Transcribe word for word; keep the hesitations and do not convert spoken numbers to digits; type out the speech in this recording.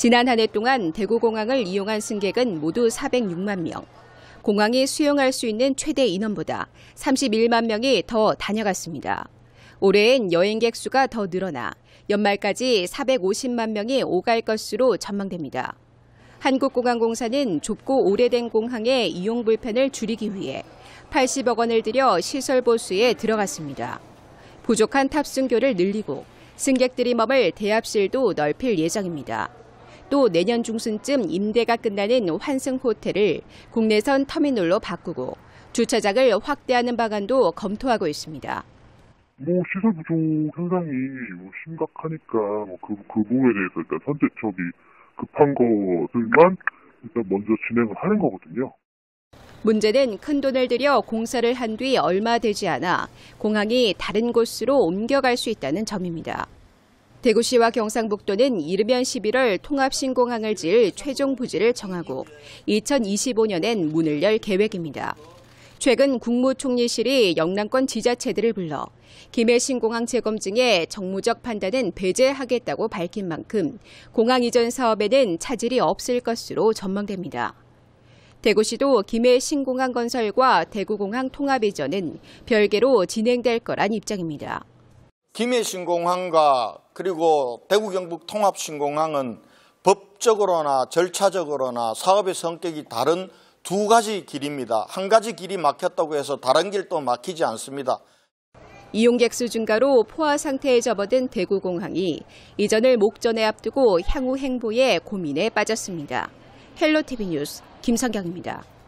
지난 한 해 동안 대구공항을 이용한 승객은 모두 사백육만 명. 공항이 수용할 수 있는 최대 인원보다 삼십일만 명이 더 다녀갔습니다. 올해엔 여행객 수가 더 늘어나 연말까지 사백오십만 명이 오갈 것으로 전망됩니다. 한국공항공사는 좁고 오래된 공항의 이용 불편을 줄이기 위해 팔십억 원을 들여 시설 보수에 들어갔습니다. 부족한 탑승교를 늘리고 승객들이 머물 대합실도 넓힐 예정입니다. 또 내년 중순쯤 임대가 끝나는 환승 호텔을 국내선 터미널로 바꾸고 주차장을 확대하는 방안도 검토하고 있습니다. 뭐 시설 부족 현상이 뭐 심각하니까 뭐 그, 그 부분에 대해서 일단 선제적이 급한 것들만 일단 먼저 진행을 하는 거거든요. 문제는 큰돈을 들여 공사를 한 뒤 얼마 되지 않아 공항이 다른 곳으로 옮겨갈 수 있다는 점입니다. 대구시와 경상북도는 이르면 십일월 통합신공항을 지을 최종 부지를 정하고 이천이십오 년엔 문을 열 계획입니다. 최근 국무총리실이 영남권 지자체들을 불러 김해 신공항 재검증에 정무적 판단은 배제하겠다고 밝힌 만큼 공항 이전 사업에는 차질이 없을 것으로 전망됩니다. 대구시도 김해 신공항 건설과 대구공항 통합 이전은 별개로 진행될 거란 입장입니다. 김해 신공항과 그리고 대구 경북 통합 신공항은 법적으로나 절차적으로나 사업의 성격이 다른 두 가지 길입니다. 한 가지 길이 막혔다고 해서 다른 길도 막히지 않습니다. 이용객 수 증가로 포화 상태에 접어든 대구공항이 이전을 목전에 앞두고 향후 행보에 고민에 빠졌습니다. 헬로티비 뉴스 김성경입니다.